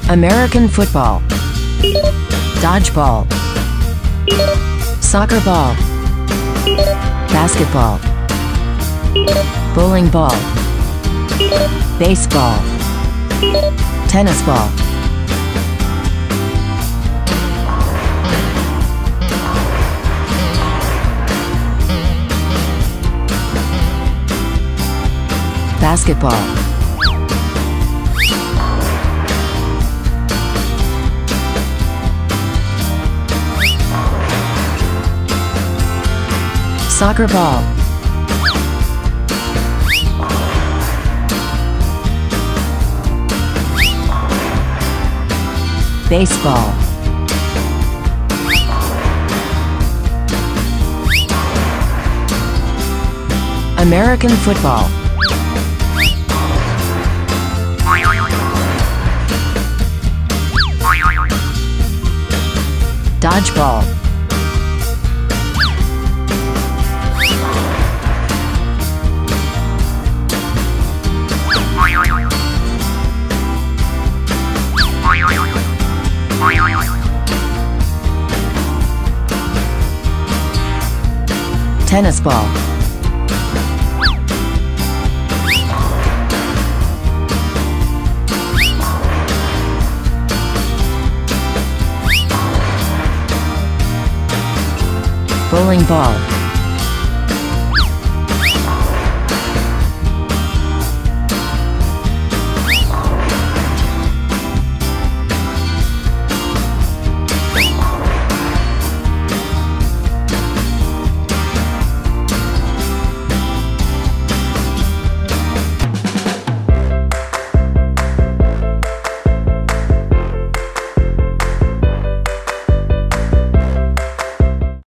American football, dodgeball, soccer ball, basketball, bowling ball, baseball, tennis ball. Basketball, soccer ball, baseball, American football, dodgeball, tennis ball, bowling ball,